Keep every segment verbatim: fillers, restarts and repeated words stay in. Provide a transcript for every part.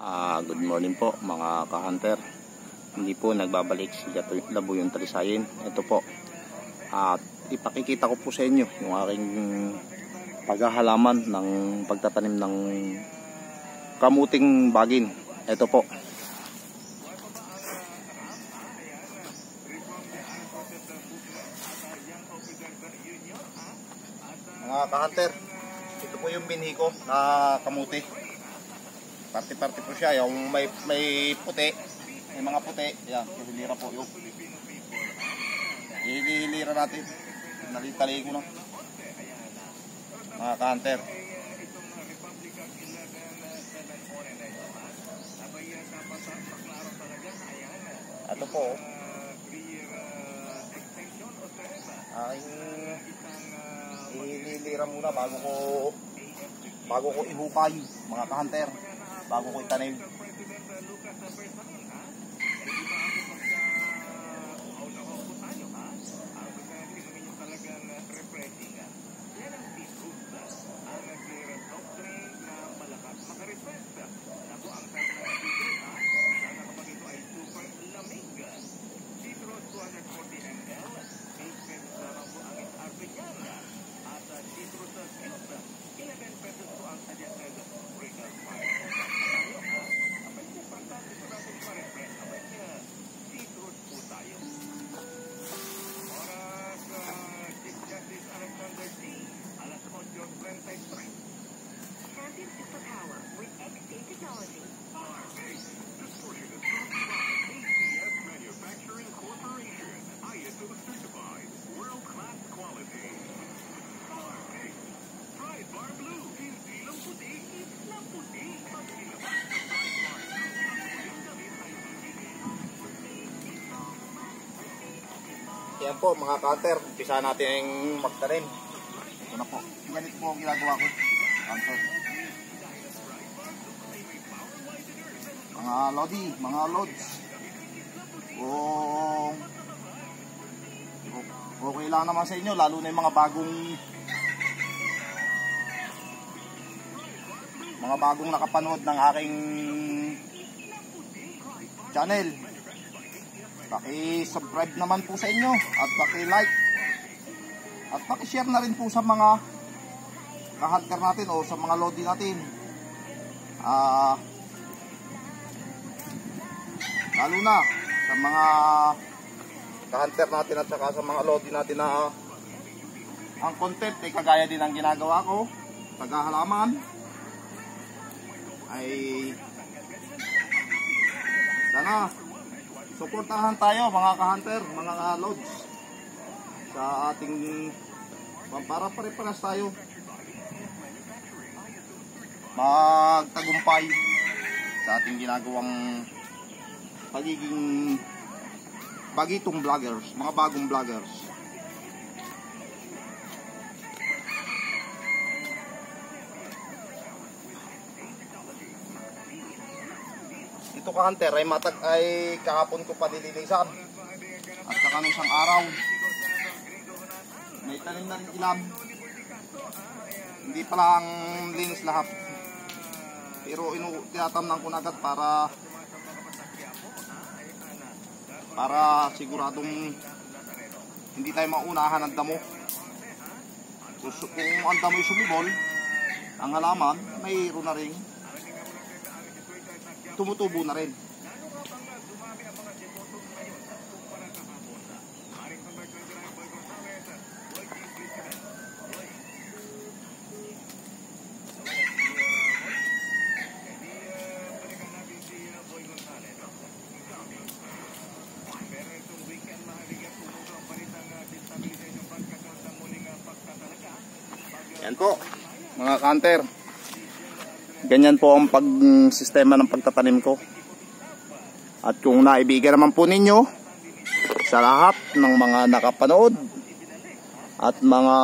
Uh, good morning po mga ka-hunter. Hindi po nagbabalik si Labuyong Talisayin. Ito po, at uh, ipakikita ko po sa inyo yung aking paghahalaman ng pagtatanim ng kamuting bagin. Ito po, mga ka-hunter, ito po yung binhi ko na kamuti. Party-party po siya, yung may, may puti, may mga puti. Yan, hilira po yung hilira natin. Nalitali ko na mga ka-hunter. Ito po aking ihilira muna bago ko bago ko ihukay mga ka-hunter, bago ko itanim. Yan po mga ka-hunter, umpisa natin magtanim. Ito na po, ganito po ang ginagawa ko, hunter. Mga lodi, mga lods, kung okay lang naman sa inyo, lalo na yung mga bagong mga bagong nakapanood ng aking channel, paki-subscribe naman po sa inyo at paki-like at paki-share na rin po sa mga ka-hunter natin o sa mga lodi natin. Ah, uh, lalo na sa mga ka-hunter natin at saka sa mga lodi natin na uh, ang content ay kagaya din ang ginagawa ko, paghahalaman ay sana suportahan tayo mga ka-hunter, mga lods, sa ating para pare-paras tayo magtagumpay sa ating ginagawang pagiging bagitong vloggers, mga bagong vloggers. Ito ka-hunter ay matag ay kahapon ko pa nililisan at saka ng isang araw may tanim na rin ilam, hindi pala ang linis lahat, pero inu tinatamnan ko na agad para para siguradong hindi tayo maunahan ng damo. Kung ang damo'y sumibol, ang halaman mayroon na rin tumutubo na rin. Yan po mga ka-hunter, ganyan po ang pag-sistema ng pagtatanim ko. At kung naibigan naman po ninyo sa lahat ng mga nakapanood at mga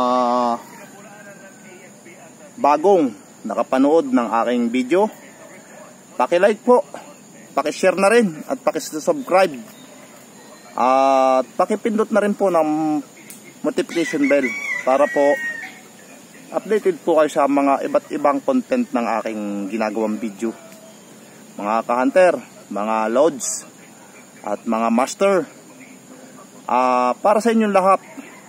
bagong nakapanood ng aking video, paki-like po, paki-share na rin at paki-subscribe at paki-pindot na rin po ng notification bell para po updated po kayo sa mga iba't ibang content ng aking ginagawang video. mga ka-hunter, mga loads, at mga master. Uh, para sa inyong lahat,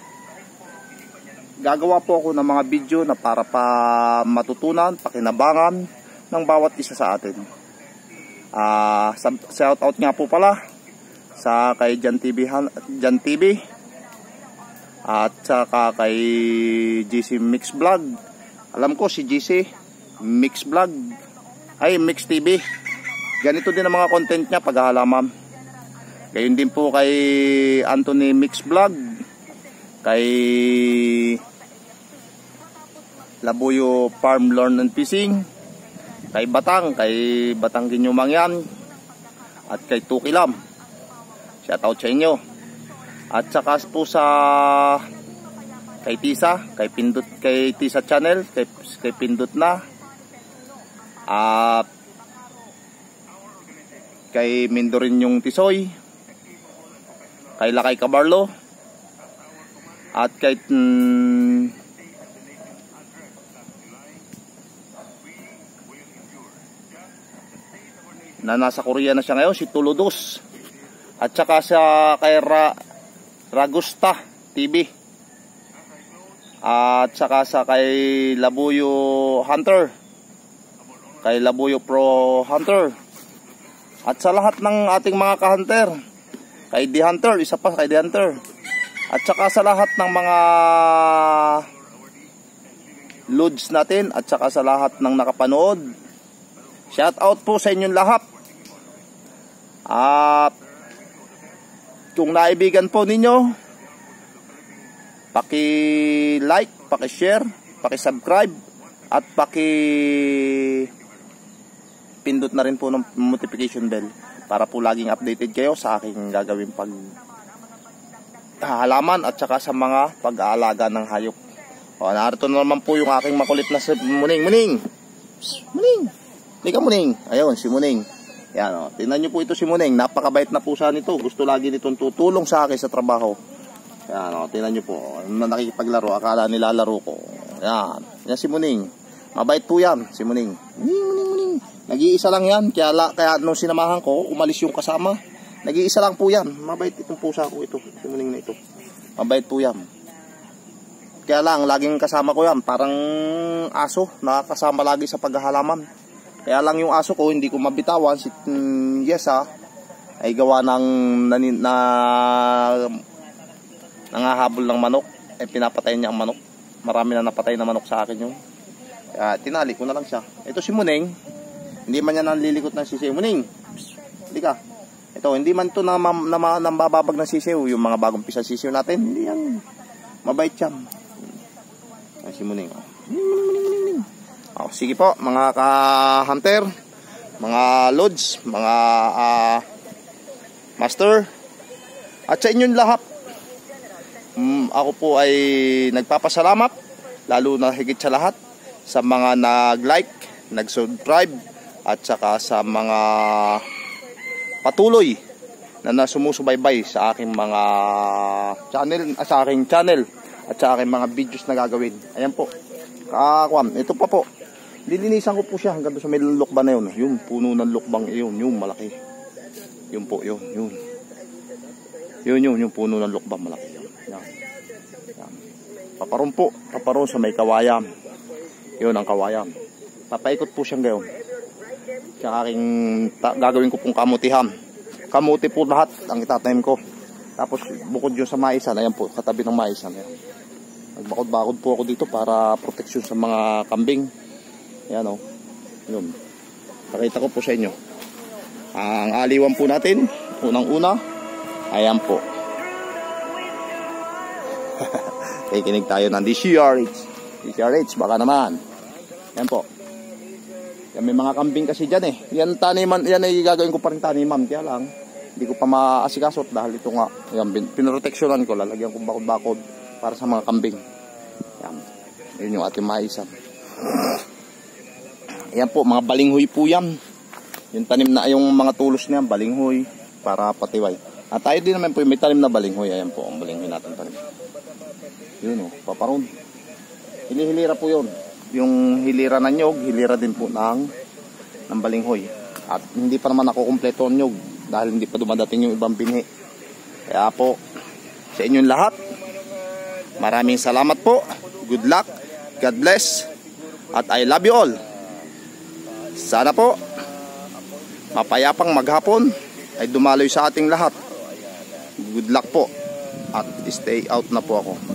gagawa po ako ng mga video na para pa matutunan, pakinabangan ng bawat isa sa atin. Uh, shout out nga po pala sa kay Jan T V, Jan T V at saka kay G C Mix Vlog. Alam ko si G C Mix Vlog ay Mix T V. Ganito din ang mga content niya, paghahalaman. Gayon din po kay Anthony Mix Vlog, kay Labuyo Farm Learn and Fishing, kay Batang, kay Batang Ginyumang yan, at kay Tukilam. Shout out sa inyo. At saka po sa kay Tisa, kay Pindot, kay Tisa Channel, kay, kay Pindot na, at kay Mindorin yung Tisoy, kay Lakay Cabarlo, at kay mm, na nasa Korea na siya ngayon, si Tuludos, at saka sa kay Ra, Ragusta T V, at saka sa kay Labuyo Hunter, kay Labuyo Pro Hunter, at sa lahat ng ating mga ka-hunter, kay The Hunter, isa pa kay The Hunter, at saka sa lahat ng mga loads natin, at saka sa lahat ng nakapanood, shout out po sa inyong lahat. At kung naibigan po ninyo, paki-like, paki-share, paki-subscribe, at paki-pindot na rin po ng notification bell para po laging updated kayo sa aking gagawin pag halaman at saka sa mga pag-aalaga ng hayop. O, narito na naman po yung aking makulit na si Muning. Muning! Psst, Muning! Hindi ka, Muning. Ayun, si Muning. Yan, o. Tingnan nyo po ito si Muning. Napakabait na pusa nito. Gusto lagi nitong tutulong sa akin sa trabaho. Yan, o. Tingnan nyo po. Nakikipaglaro. Akala nilalaro ko. Yan. Yan si Muning. Mabait po yan, si Muning. Muning, Muning, Muning. Nag-iisa lang yan. Kaya, kaya nung sinamahan ko, umalis yung kasama. Nag-iisa lang po yan. Mabait itong pusa ko ito. Si Muning na ito. Mabait po yan. Kaya lang, laging kasama ko yan. Parang aso. Nakakasama lagi sa paghahalaman. Kaya lang yung aso ko, hindi ko mabitawan. Si mm, Yesa ay gawa ng nanin, na nangahabol ng manok. Eh, pinapatay niya ang manok. Marami na napatay na manok sa akin yun. Kaya tinali ko na lang siya. Ito si Muning. Hindi man yan nalilikot ng sisiw. Muning, hindi ka. Ito, hindi man ito na, na, na, nambababag ng sisiw. Yung mga bagong pisa sisiw natin, hindi yan. Mabait yan. Ay, si Muning. Oh. Oh, sige po, mga ka-hunter, mga loads, mga uh, master, at sa inyong lahat. Um, ako po ay nagpapasalamat, lalo na higit sa lahat, sa mga nag-like, nag-subscribe, at saka sa mga patuloy na nasumusubaybay sa aking mga channel, ah, sa aking channel at sa aking mga videos na gagawin. Ayan po. Kakwam, ito pa po. Lilinisan ko po siya hanggang sa may lukban na yun. Yung puno ng lukbang yun, yung malaki. Yun po, yun, yun. Yun, yun, yung puno ng lukbang malaki. Yan. Yan. Yan. Paparoon po, paparoon sa may kawayan. Yun ang kawayan. Papaikot po siyang gayon. Sa aking gagawin ko pong kamutihan. Kamuti po lahat ang itatanim ko. Tapos bukod yun sa maisan, ayan po, katabi ng maisan. Nagbakod-bakod po ako dito para proteksyon sa mga kambing. Ayan o. Yun. Pakita ko po sa inyo. Ang aliwan po natin, unang-una, ayan po. Kikinig tayo ng D C R H. D C R H, baka naman. Ayan po. Yan, may mga kambing kasi dyan eh. Yan taniman, yan ay gagawin ko pa rin taniman. Kaya lang, hindi ko pa maasikasot dahil ito nga, yan, pinoproteksyonan ko. Lalagyan ko bakod-bakod para sa mga kambing. Yan. Yun yung ating maisan. Yan po, mga balinghoy po yan. Yung tanim na, yung mga tulos na yan, balinghoy para patiway. At tayo din naman po, may tanim na balinghoy. Ayan po, ang balinghoy natin tanim. Yun o, paparoon. Hili-hilira po yun. Yung hilira ng nyog, hilira din po ng, ng balinghoy. At hindi pa naman ako kumpleto ang nyug dahil hindi pa dumadating yung ibang binhi. Kaya po, sa inyong lahat, maraming salamat po. Good luck, God bless, at I love you all. Sana po mapayapang maghapon ay dumaloy sa ating lahat. Good luck po at stay out na po ako.